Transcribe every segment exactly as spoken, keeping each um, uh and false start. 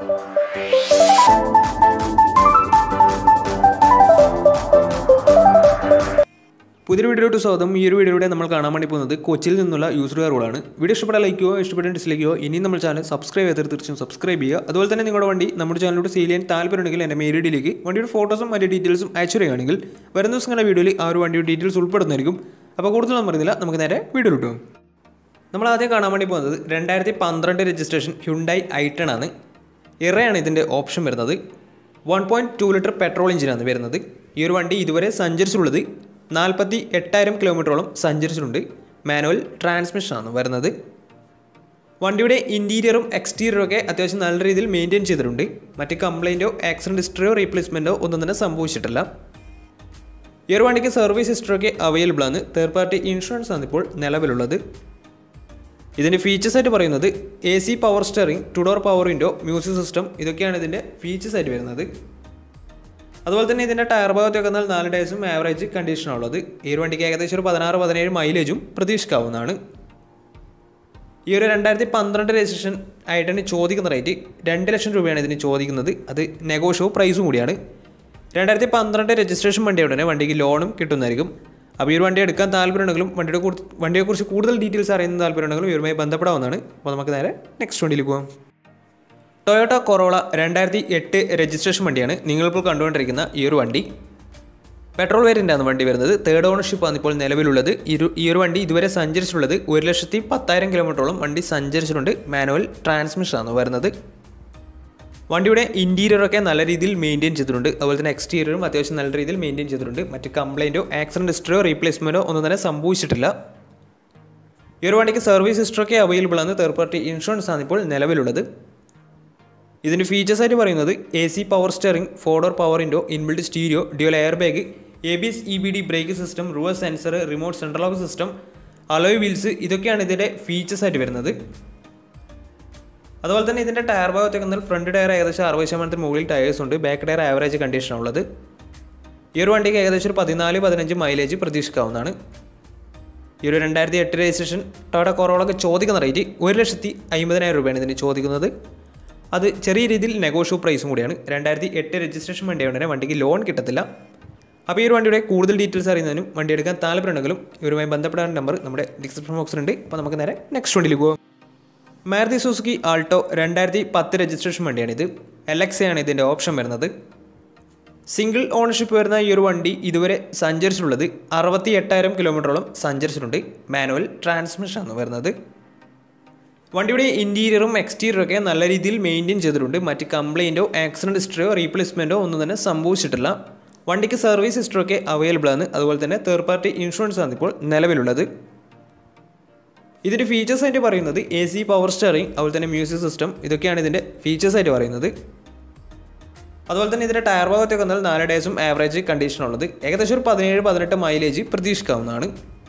പുതിയൊരു വീഡിയോയിലോട്ട് സ്വാഗതം. ഈ ഒരു വീഡിയോയിലൂടെ നമ്മൾ കാണാൻ വേണ്ടി പോകുന്നത് കൊച്ചിയിൽ നിന്നുള്ള യൂസർ കാറുകളാണ്. വീഡിയോ ഇഷ്ടപ്പെട്ടാൽ ലൈക്ക് ചെയ്യുക, ഇഷ്ടപ്പെട്ടാൽ ഡിസ്ലൈക്ക് ചെയ്യുക. ഇനിയും നമ്മൾ ചാനൽ സബ്സ്ക്രൈബ് ചെയ്ത് തീർച്ചയായും സബ്സ്ക്രൈബ് ചെയ്യുക. അതുപോലെ തന്നെ നിങ്ങളുടെ വണ്ടി നമ്മുടെ ചാനലിലൂടെ സെയിൽ ചെയ്യാൻ താല്പര്യമുണ്ടെങ്കിൽ എൻ്റെ മെയിൽ ഐഡിയിലേക്ക് വണ്ടിയുടെ ഫോട്ടോസും മറ്റു ഡീറ്റെയിൽസും അയച്ചു തരികയാണെങ്കിൽ വരുന്ന ദിവസങ്ങളുടെ വീഡിയോയിൽ ആ ഒരു വണ്ടിയുടെ ഡീറ്റെയിൽസ് ഉൾപ്പെടുന്നതായിരിക്കും. അപ്പോൾ കൂടുതൽ നമ്മൾ പറയുന്നില്ല, നമുക്ക് നേരെ വീഡിയോ കിട്ടും. നമ്മൾ ആദ്യം കാണാൻ വേണ്ടി പോകുന്നത് രണ്ടായിരത്തി പന്ത്രണ്ട് രജിസ്ട്രേഷൻ ഹ്യുണ്ടായി ഐ ടെൻ ആണ്. ഇറയാണ് ഇതിൻ്റെ ഓപ്ഷൻ വരുന്നത്. One point two litre petrol എഞ്ചിനാണ് വരുന്നത്. ഈ ഒരു വണ്ടി ഇതുവരെ സഞ്ചരിച്ചിട്ടുള്ളത് നാൽപ്പത്തി എട്ടായിരം കിലോമീറ്ററോളം സഞ്ചരിച്ചിട്ടുണ്ട്. മാനുവൽ ട്രാൻസ്മിഷനാണ് വരുന്നത്. വണ്ടിയുടെ ഇൻറ്റീരിയറും എക്സ്റ്റീരിയറും ഒക്കെ അത്യാവശ്യം നല്ല രീതിയിൽ മെയിൻറ്റെയിൻ ചെയ്തിട്ടുണ്ട്. മറ്റ് കംപ്ലയിൻറ്റോ ആക്സിഡൻറ്റ് ഹിസ്റ്ററിയോ റീപ്ലേസ്മെൻറ്റോ ഒന്നും തന്നെ സംഭവിച്ചിട്ടില്ല. ഈ ഒരു വണ്ടിക്ക് സർവീസ് ഹിസ്റ്ററിയൊക്കെ അവൈലബിൾ ആണ്. തേർഡ് പാർട്ടി ഇൻഷുറൻസ് ആണ് ഇപ്പോൾ നിലവിലുള്ളത്. ഇതിൻ്റെ ഫീച്ചേഴ്സ് ആയിട്ട് പറയുന്നത് A C power steering, two door power window, music system, ഇതൊക്കെയാണ് ഇതിൻ്റെ ഫീച്ചേഴ്സ് ആയിട്ട് വരുന്നത്. അതുപോലെ തന്നെ ഇതിൻ്റെ ടയർ ഭാഗത്തൊക്കെ എന്നാൽ നാല് ടയർസും ആവറേജ് കണ്ടീഷനുള്ളത്. ഈ ഒരു വണ്ടിക്ക് ഏകദേശം ഒരു പതിനാറ് പതിനേഴ് മൈലേജും പ്രതീക്ഷിക്കാവുന്നതാണ്. ഈ ഒരു രണ്ടായിരത്തി പന്ത്രണ്ട് രജിസ്ട്രേഷൻ ആയിട്ടാണ് ചോദിക്കുന്ന റേറ്റ് രണ്ട് ലക്ഷം രൂപയാണ് ഇതിന് ചോദിക്കുന്നത്. അത് നെഗോഷ്യബിൾ പ്രൈസും കൂടിയാണ്. രണ്ടായിരത്തി പന്ത്രണ്ട് രജിസ്ട്രേഷൻ വണ്ടിയോടെ തന്നെ വണ്ടിക്ക് ലോണും കിട്ടുന്നതായിരിക്കും. അപ്പോൾ ഈ ഒരു വണ്ടി എടുക്കാൻ താല്പര്യമുണ്ടെങ്കിലും വണ്ടിയുടെ വണ്ടിയെക്കുറിച്ച് കൂടുതൽ ഡീറ്റെയിൽസ് അറിയുന്ന താല്പര്യമുണ്ടെങ്കിലും ഇവരുമായി ബന്ധപ്പെടാവുന്നതാണ്. അപ്പോൾ നമുക്ക് നേരെ നെക്സ്റ്റ് വണ്ടിയിൽ പോകാം. ടൊയോട്ട കൊറോള രണ്ടായിരത്തി എട്ട് രജിസ്ട്രേഷൻ വണ്ടിയാണ് നിങ്ങളിപ്പോൾ കണ്ടുകൊണ്ടിരിക്കുന്ന ഈ ഒരു വണ്ടി. പെട്രോൾ വേരിയൻ്റാണ് വണ്ടി വരുന്നത്. തേർഡ് ഓണർഷിപ്പാണ് ഇപ്പോൾ നിലവിലുള്ളത്. ഇരു ഈ ഒരു വണ്ടി ഇതുവരെ സഞ്ചരിച്ചിട്ടുള്ളത് ഒരു ലക്ഷത്തി പത്തായിരം കിലോമീറ്ററോളം വണ്ടി സഞ്ചരിച്ചിട്ടുണ്ട്. മാനുവൽ ട്രാൻസ്മിഷനാണ് വരുന്നത്. വണ്ടിയുടെ ഇൻറ്റീരിയറൊക്കെ നല്ല രീതിയിൽ മെയിൻറ്റെയിൻ ചെയ്തിട്ടുണ്ട്. അതുപോലെ തന്നെ എക്സ്റ്റീരിയറും അത്യാവശ്യം നല്ല രീതിയിൽ മെയിൻറ്റെയിൻ ചെയ്തിട്ടുണ്ട്. മറ്റ് കംപ്ലയിൻറ്റോ ആക്സിഡൻറ്റ് ഹിസ്റ്ററിയോ റീപ്ലേസ്മെൻറ്റോ ഒന്നും തന്നെ സംഭവിച്ചിട്ടില്ല. ഈ ഒരു വണ്ടിക്ക് സർവീസ് ഹിസ്റ്ററൊക്കെ അവൈലബിൾ ആണ്. തേർഡ് പാർട്ടി ഇൻഷുറൻസ് ആണ് ഇപ്പോൾ നിലവിലുള്ളത്. ഇതിൻ്റെ ഫീച്ചേഴ്സ് ആയിട്ട് പറയുന്നത് A C power steering, four door power window, inbuilt stereo, dual air bag, A B S E B D brake system, reverse sensor, remote central lock system, alloy wheels, ഇതൊക്കെയാണ് ഇതിൻ്റെ features ആയിട്ട് വരുന്നത്. അതുപോലെ തന്നെ ഇതിൻ്റെ tyre ഭാഗത്തൊക്കെ എന്നാൽ front tyre ഏകദേശം അറുപത് ശതമാനത്തിന് മുകളിൽ ടയേഴ്സ് ഉണ്ട്. ബാക്ക് ടയർ ആവറേജ് കണ്ടീഷനാണുള്ളത്. ഈ ഒരു വണ്ടിക്ക് ഏകദേശം ഒരു പതിനാല് പതിനഞ്ച് മൈലേജ് പ്രതീക്ഷിക്കാവുന്നതാണ്. ഈ ഒരു രണ്ടായിരത്തി എട്ട് രജിസ്ട്രേഷൻ ടൊയോട്ട കൊറോളക്ക് ചോദിക്കുന്ന റേറ്റ് ഒരു ലക്ഷത്തി അമ്പതിനായിരം രൂപയാണ് ഇതിന് ചോദിക്കുന്നത്. അത് ചെറിയ രീതിയിൽ നെഗോഷ്യബിൾ പ്രൈസും കൂടിയാണ്. രണ്ടായിരത്തി എട്ട് രജിസ്ട്രേഷൻ വണ്ടിയായതുകൊണ്ട് തന്നെ വണ്ടിക്ക് ലോൺ കിട്ടത്തില്ല. അപ്പോൾ ഈ ഒരു വണ്ടിയുടെ കൂടുതൽ ഡീറ്റെയിൽസ് അറിയുന്നതിനും വണ്ടി എടുക്കാൻ താല്പര്യമുണ്ടെങ്കിലും ഇവരുമായി ബന്ധപ്പെടാൻ നമ്പർ നമ്മുടെ ഡിസ്ക്രിപ്ഷൻ ബോക്സിലുണ്ട്. അപ്പോൾ നമുക്ക് നേരെ നെക്സ്റ്റ് വണ്ടിയിൽ പോകാം. മാരുതി സുസുക്കി ആൾട്ടോ രണ്ടായിരത്തി പത്ത് രജിസ്ട്രേഷൻ വണ്ടിയാണിത്. എൽ എക്സ് ആണ് ഇതിൻ്റെ ഓപ്ഷൻ വരുന്നത്. സിംഗിൾ ഓണർഷിപ്പ് വരുന്ന ഈ ഒരു വണ്ടി ഇതുവരെ സഞ്ചരിച്ചിട്ടുള്ളത് അറുപത്തി എട്ടായിരം കിലോമീറ്ററോളം സഞ്ചരിച്ചിട്ടുണ്ട്. മാനുവൽ ട്രാൻസ്മിഷനാണ് വരുന്നത്. വണ്ടിയുടെ ഇൻറ്റീരിയറും എക്സ്റ്റീരിയറും ഒക്കെ നല്ല രീതിയിൽ മെയിൻറ്റെയിൻ ചെയ്തിട്ടുണ്ട്. മറ്റ് കംപ്ലയിൻറ്റോ ആക്സിഡൻറ്റ് ഹിസ്റ്ററിയോ റീപ്ലേസ്മെൻറ്റോ ഒന്നും തന്നെ സംഭവിച്ചിട്ടില്ല. വണ്ടിക്ക് സർവീസ് ഹിസ്റ്ററൊക്കെ അവൈലബിൾ ആണ്. അതുപോലെ തന്നെ തേർഡ് പാർട്ടി ഇൻഷുറൻസ് ആണ് ഇപ്പോൾ നിലവിലുള്ളത്. ഇതിൻ്റെ ഫീച്ചേഴ്സ് ആയിട്ട് പറയുന്നത് എ സി പവർ സ്റ്റിയറിംഗ്, അതുപോലെ തന്നെ മ്യൂസിക് സിസ്റ്റം, ഇതൊക്കെയാണ് ഇതിൻ്റെ ഫീച്ചേഴ്സ് ആയിട്ട് പറയുന്നത്. അതുപോലെ തന്നെ ഇതിൻ്റെ ടയർ ഭാഗത്തൊക്കെ വന്നാൽ നാല് ഡേയ്സും ആവറേജ് കണ്ടീഷനുള്ളത്. ഏകദേശം ഒരു പതിനേഴ് പതിനെട്ട് മൈലേജ് പ്രതീക്ഷിക്കാവുന്നതാണ്.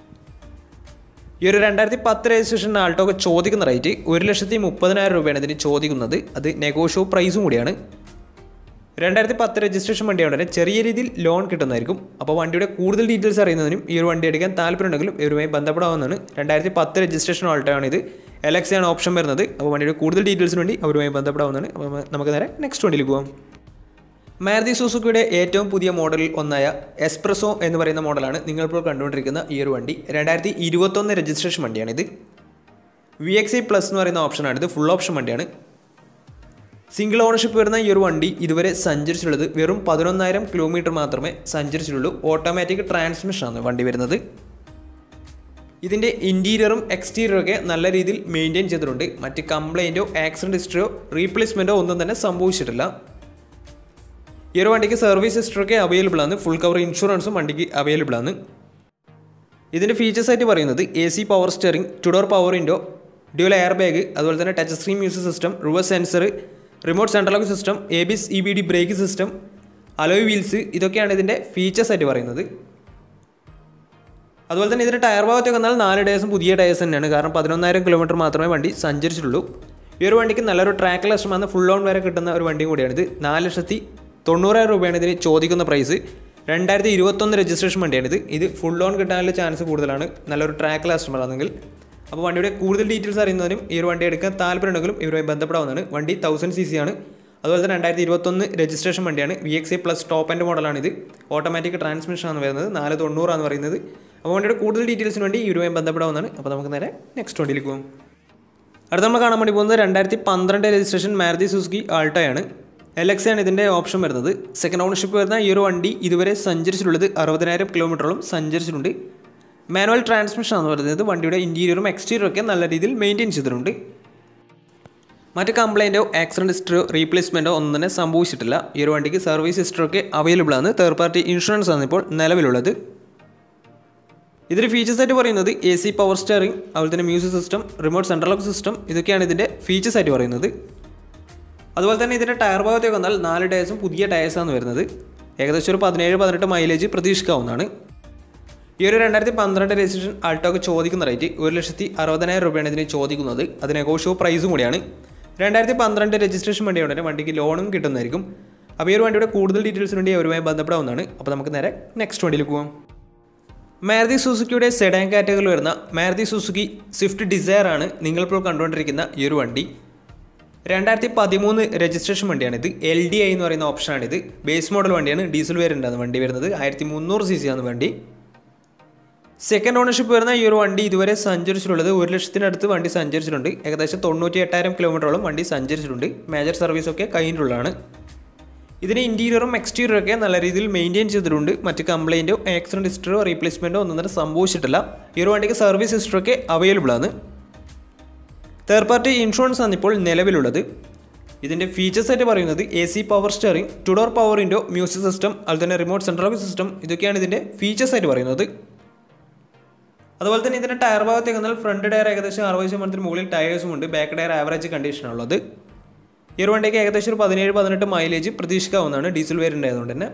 ഈ ഒരു രണ്ടായിരത്തി പത്ത് രജിസ്ട്രേഷൻ ആൾട്ടോക്ക് ചോദിക്കുന്ന റേറ്റ് ഒരു ലക്ഷത്തി മുപ്പതിനായിരം രൂപയാണ് ഇതിന് ചോദിക്കുന്നത്. അത് നെഗോഷ്യബിൾ പ്രൈസും കൂടിയാണ്. രണ്ടായിരത്തി പത്ത് രജിസ്ട്രേഷൻ വണ്ടിയായതുകൊണ്ട് തന്നെ ചെറിയ രീതിയിൽ ലോൺ കിട്ടുന്നതായിരിക്കും. അപ്പോൾ വണ്ടിയുടെ കൂടുതൽ ഡീറ്റെയിൽസ് അറിയുന്നതിനും ഈ ഒരു വണ്ടി എടുക്കാൻ താല്പര്യമുണ്ടെങ്കിലും ഇവരുമായി ബന്ധപ്പെടാവുന്നതാണ്. രണ്ടായിരത്തി പത്ത് രജിസ്ട്രേഷൻ ആൾട്ടോയാണ് ഇത്. എൽ എക്സ് ആണ് ഓപ്ഷൻ വരുന്നത്. അപ്പോൾ വണ്ടിയുടെ കൂടുതൽ ഡീറ്റെയിൽസിന് വേണ്ടി അവരുമായി ബന്ധപ്പെടാവുന്നതാണ്. അപ്പോൾ നമുക്ക് നേരെ നെക്സ്റ്റ് വണ്ടിയിൽ പോകാം. മാരുതി സുസുക്കിയുടെ ഏറ്റവും പുതിയ മോഡലിൽ ഒന്നായ എസ്പ്രസോ എന്ന് പറയുന്ന മോഡലാണ് നിങ്ങളിപ്പോൾ കണ്ടുകൊണ്ടിരിക്കുന്ന ഈ ഒരു വണ്ടി. രണ്ടായിരത്തി ഇരുപത്തൊന്ന് രജിസ്ട്രേഷൻ വണ്ടിയാണിത്. വി എക്സ് ഐ പ്ലസ് എന്ന് പറയുന്ന ഓപ്ഷനാണിത്. ഫുൾ ഓപ്ഷൻ വണ്ടിയാണ്. സിംഗിൾ ഓണർഷിപ്പ് വരുന്ന ഈ ഒരു വണ്ടി ഇതുവരെ സഞ്ചരിച്ചിട്ടുള്ളത് വെറും പതിനൊന്നായിരം കിലോമീറ്റർ മാത്രമേ സഞ്ചരിച്ചിട്ടുള്ളൂ. ഓട്ടോമാറ്റിക് ട്രാൻസ്മിഷനാണ് വണ്ടി വരുന്നത്. ഇതിൻ്റെ ഇൻറ്റീരിയറും എക്സ്റ്റീരിയറും ഒക്കെ നല്ല രീതിയിൽ മെയിൻറ്റെയിൻ ചെയ്തിട്ടുണ്ട്. മറ്റ് കംപ്ലയിൻറ്റോ ആക്സിഡൻറ്റ് ഹിസ്റ്ററിയോ റീപ്ലേസ്മെൻറ്റോ ഒന്നും തന്നെ സംഭവിച്ചിട്ടില്ല. ഈ ഒരു വണ്ടിക്ക് സർവീസ് ഹിസ്റ്ററൊക്കെ അവൈലബിൾ ആണ്. ഫുൾ കവർ ഇൻഷുറൻസും വണ്ടിക്ക് അവൈലബിൾ ആണ്. ഇതിൻ്റെ ഫീച്ചേഴ്സ് ആയിട്ട് പറയുന്നത് A C power steering, two door power window, dual air bag, അതുപോലെ തന്നെ touch screen music system, reverse sensor, remote central lock system, A B S E B D brake system, alloy wheels, ഇതൊക്കെയാണ് ഇതിൻ്റെ features ആയിട്ട് പറയുന്നത്. അതുപോലെ തന്നെ ഇതിൻ്റെ tyre ഭാഗത്തൊക്കെ വന്നാൽ നാല് ടയേഴ്സും പുതിയ ടയേഴ്സ് തന്നെയാണ്. കാരണം പതിനൊന്നായിരം കിലോമീറ്റർ മാത്രമേ വണ്ടി സഞ്ചരിച്ചിട്ടുള്ളൂ. ഈ ഒരു വണ്ടിക്ക് നല്ലൊരു ട്രാക്ക് ലക്ഷമാണ് ഫുൾ ഓൺ വരെ കിട്ടുന്ന ഒരു വണ്ടിയും കൂടിയാണിത്. നാല് ലക്ഷത്തി തൊണ്ണൂറായിരം രൂപയാണ് ഇതിന് ചോദിക്കുന്ന പ്രൈസ്. രണ്ടായിരത്തി ഇരുപത്തൊന്ന് രജിസ്ട്രേഷൻ വണ്ടിയാണിത്. ഇത് ഫുൾ ഓൺ കിട്ടാനുള്ള ചാൻസ് കൂടുതലാണ് നല്ലൊരു ട്രാക്ക് കസ്റ്റമർ ആണെങ്കിൽ. അപ്പോൾ വണ്ടിയുടെ കൂടുതൽ ഡീറ്റെയിൽസ് അറിയുന്നതിനും ഈ ഒരു വണ്ടി എടുക്കാൻ താല്പര്യമുണ്ടെങ്കിലും ഇവരുമായി ബന്ധപ്പെടാവുന്നതാണ്. വണ്ടി തൗസൻഡ് സി സി ആണ്. അതുപോലെ തന്നെ രണ്ടായിരത്തി ഇരുപത്തൊന്ന് രജിസ്ട്രേഷൻ വണ്ടിയാണ്. V X I plus top end മോഡലാണിത്. ഓട്ടോമാറ്റിക് ട്രാൻസ്മിഷനാണ് വരുന്നത്. നാല് തൊണ്ണൂറാണ് പറയുന്നത്. അപ്പോൾ വണ്ടിയുടെ കൂടുതൽ ഡീറ്റെയിൽസിന് വേണ്ടി ഇവരുമായി ബന്ധപ്പെടാവുന്നതാണ്. അപ്പോൾ നമുക്ക് നേരെ നെക്സ്റ്റ് വണ്ടിയിലേക്ക് പോകും. അടുത്ത നമ്മൾ കാണാൻ വേണ്ടി പോകുന്നത് രണ്ടായിരത്തി പന്ത്രണ്ട് രജിസ്ട്രേഷൻ മാരുതി സുസുക്കി ആൾട്ടോയാണ്. എൽ എക്സ് ആണ് ഇതിൻ്റെ ഓപ്ഷൻ വരുന്നത്. സെക്കൻഡ് ഓണർഷിപ്പ് വരുന്ന ഈ ഒരു വണ്ടി ഇതുവരെ സഞ്ചരിച്ചിട്ടുള്ളത് അറുപതിനായിരം കിലോമീറ്ററോളം സഞ്ചരിച്ചിട്ടുണ്ട്. മാനുവൽ ട്രാൻസ്മിഷൻ ആണ് പറയുന്നത്. വണ്ടിയുടെ ഇൻറ്റീരിയറും എക്സ്റ്റീരിയറും ഒക്കെ നല്ല രീതിയിൽ മെയിൻറ്റെയിൻ ചെയ്തിട്ടുണ്ട്. മറ്റ് കംപ്ലൈൻറ്റോ ആക്സിഡൻറ്റ് ഹിസ്റ്ററിയോ റീപ്ലേസ്മെൻറ്റോ ഒന്നും തന്നെ സംഭവിച്ചിട്ടില്ല. ഈ ഒരു വണ്ടിക്ക് സർവീസ് ഹിസ്റ്ററി ഒക്കെ അവൈലബിൾ ആണ്. തേർഡ് പാർട്ടി ഇൻഷുറൻസ് ആണ് ഇപ്പോൾ നിലവിലുള്ളത്. ഇതിൻ്റെ ഫീച്ചേഴ്സ് ആയിട്ട് പറയുന്നത് എ സി പവർ സ്റ്റിയറിംഗ്, അതുപോലെ തന്നെ music system, remote central lock system, ഇതൊക്കെയാണ് ഇതിൻ്റെ ഫീച്ചേഴ്സ് ആയിട്ട് പറയുന്നത്. അതുപോലെ തന്നെ ഇതിൻ്റെ ടയർ ഭാഗത്തേക്ക് വന്നാൽ നാല് ടയേഴ്സും പുതിയ ടയേഴ്സാണ് വരുന്നത്. ഏകദേശം ഒരു പതിനേഴ് പതിനെട്ട് മൈലേജ് പ്രതീക്ഷിക്കാവുന്നതാണ്. ഈ ഒരു രണ്ടായിരത്തി പന്ത്രണ്ട് രജിസ്ട്രേഷൻ ആൾട്ടോക്ക് ചോദിക്കുന്ന റേറ്റ് ഒരു ലക്ഷത്തി അറുപതിനായിരം രൂപയാണ് ഇതിന് ചോദിക്കുന്നത്. അത് നെഗോഷ്യബിൾ പ്രൈസും കൂടിയാണ്. രണ്ടായിരത്തി പന്ത്രണ്ട് രജിസ്ട്രേഷൻ വണ്ടിയോടെ തന്നെ വണ്ടിക്ക് ലോണും കിട്ടുന്നതായിരിക്കും. അപ്പോൾ ഈ ഒരു വണ്ടിയുടെ കൂടുതൽ ഡീറ്റെയിൽസിന് വേണ്ടി അവരുമായി ബന്ധപ്പെടാവുന്നതാണ്. അപ്പോൾ നമുക്ക് നേരെ നെക്സ്റ്റ് വണ്ടിയിൽ പോകാം. മാരുതി സുസുക്കിയുടെ സെഡാൻ കാറ്റഗറിയിൽ വരുന്ന മാരുതി സുസുക്കി സ്വിഫ്റ്റ് ഡിസയർ ആണ് നിങ്ങളിപ്പോൾ കണ്ടുകൊണ്ടിരിക്കുന്ന ഈ ഒരു വണ്ടി. രണ്ടായിരത്തി പതിമൂന്ന് രജിസ്ട്രേഷൻ വണ്ടിയാണിത്. എൽ ഡി ഐ എന്ന് പറയുന്ന ഓപ്ഷനാണിത്. ബേസ് മോഡൽ വണ്ടിയാണ്. ഡീസൽ വേരിയൻ്റാണ് വണ്ടി വരുന്നത്. ആയിരത്തി മുന്നൂറ് സി സി ആണ് വണ്ടി. സെക്കൻഡ് ഓണർഷിപ്പ് വരുന്ന ഈ ഒരു വണ്ടി ഇതുവരെ സഞ്ചരിച്ചിട്ടുള്ളത് ഒരു ലക്ഷത്തിനടുത്ത് വണ്ടി സഞ്ചരിച്ചിട്ടുണ്ട്. ഏകദേശം തൊണ്ണൂറ്റി എട്ടായിരം കിലോമീറ്ററോളം വണ്ടി സഞ്ചരിച്ചിട്ടുണ്ട്. മേജർ സർവീസൊക്കെ കഴിഞ്ഞിട്ടുള്ളതാണ്. ഇതിന് ഇൻറ്റീരിയറും എക്സ്റ്റീരിയറും ഒക്കെ നല്ല രീതിയിൽ മെയിൻറ്റെയിൻ ചെയ്തിട്ടുണ്ട്. മറ്റ് കംപ്ലൈൻറ്റോ ആക്സിഡൻറ്റ് ഹിസ്റ്ററിയോ റീപ്ലേസ്മെൻറ്റോ ഒന്നും തന്നെ സംഭവിച്ചിട്ടില്ല. ഈ ഒരു വണ്ടിക്ക് സർവീസ് ഹിസ്റ്ററി ഒക്കെ അവൈലബിൾ ആണ്. തേർഡ് പാർട്ടി ഇൻഷുറൻസ് ആണ് ഇപ്പോൾ നിലവിലുള്ളത്. ഇതിൻ്റെ ഫീച്ചേഴ്സ് ആയിട്ട് പറയുന്നത് A C power steering, two door power window, music system, അതുപോലെ തന്നെ റിമോട്ട് സെൻട്രൽ ലോക്ക് സിസ്റ്റം, ഇതൊക്കെയാണ് ഇതിൻ്റെ ഫീച്ചേഴ്സ് ആയിട്ട് പറയുന്നത്. അതുപോലെ തന്നെ ഇതിൻ്റെ ടയർ ഭാഗത്തേക്ക് വന്നാൽ ഫ്രണ്ട് ടയർ ഏകദേശം അറുപത് ശതമാനത്തിന് മുകളിൽ ടയേഴ്സും ഉണ്ട്. ബാക്ക് ടയർ ആവറേജ് കണ്ടീഷനാണുള്ളത്. ഈ ഒരു വണ്ടിക്ക് ഏകദേശം ഒരു പതിനേഴ് പതിനെട്ട് മൈലേജ് പ്രതീക്ഷിക്കാവുന്നതാണ്. ഡീസൽ വേരിയൻ്റ് ആയതുകൊണ്ട് തന്നെ.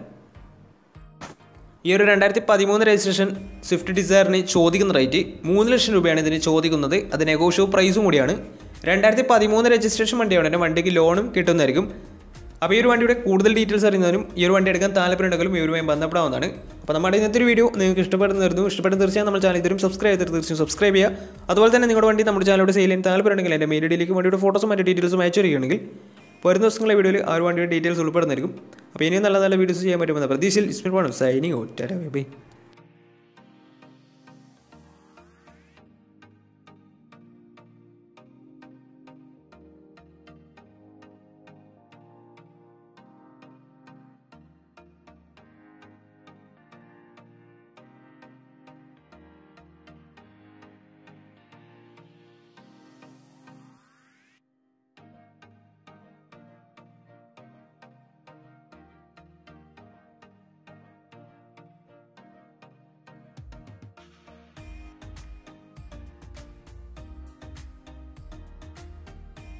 ഈ ഒരു രണ്ടായിരത്തി പതിമൂന്ന് രജിസ്ട്രേഷൻ സ്വിഫ്റ്റ് ഡിസയറിന് ചോദിക്കുന്ന റേറ്റ് മൂന്ന് ലക്ഷം രൂപയാണ് ഇതിന് ചോദിക്കുന്നത്. അത് നെഗോഷ്യബിൾ പ്രൈസും കൂടിയാണ്. രണ്ടായിരത്തി പതിമൂന്ന് രജിസ്ട്രേഷൻ വണ്ടിയാണ് തന്നെ വണ്ടിക്ക് ലോണും കിട്ടുന്നതായിരിക്കും. അപ്പോൾ ഈ ഒരു വണ്ടിയുടെ കൂടുതൽ ഡീറ്റെയിൽസ് അറിയുന്നതിനും ഈ ഒരു വണ്ടി എടുക്കാൻ താല്പര്യമുണ്ടെങ്കിലും ഇവരുമായി ബന്ധപ്പെടാവുന്നതാണ്. അപ്പോൾ നമ്മുടെ ഇന്നത്തെ ഒരു വീഡിയോ നിങ്ങൾക്ക് ഇഷ്ടപ്പെടുന്നതായിരുന്നു. ഇഷ്ടപ്പെടുന്ന തീർച്ചയായും നമ്മുടെ ചാനൽ ഇതും സബ്സ്ക്രൈബ് ചെയ്തിട്ട് തീർച്ചയായും സബ്സ്ക്രൈബ് ചെയ്യുക. അതുപോലെ തന്നെ നിങ്ങളുടെ വണ്ടി നമ്മുടെ ചാനലോട് സെയിൽ ചെയ്യാൻ താല്പര്യമുണ്ടെങ്കിൽ എൻ്റെ മെയിൽ ഐഡിയിലേക്ക് വണ്ടിയുടെ ഫോട്ടോസും മറ്റു ഡീറ്റെയിൽസും അയച്ചു തരികയാണെങ്കിൽ വരുന്ന ദിവസങ്ങളെ വീഡിയോയിൽ ആ ഒരു വണ്ടിയുടെ ഡീറ്റെയിൽസ് ഉൾപ്പെടുന്നതായിരിക്കും. അപ്പോൾ ഇനിയും നല്ല നല്ല വീഡിയോസ് ചെയ്യാൻ പറ്റുമെന്ന പ്രതീക്ഷയിൽ ഇസ്മിൽ പോകണം. Signing out. ബൈ.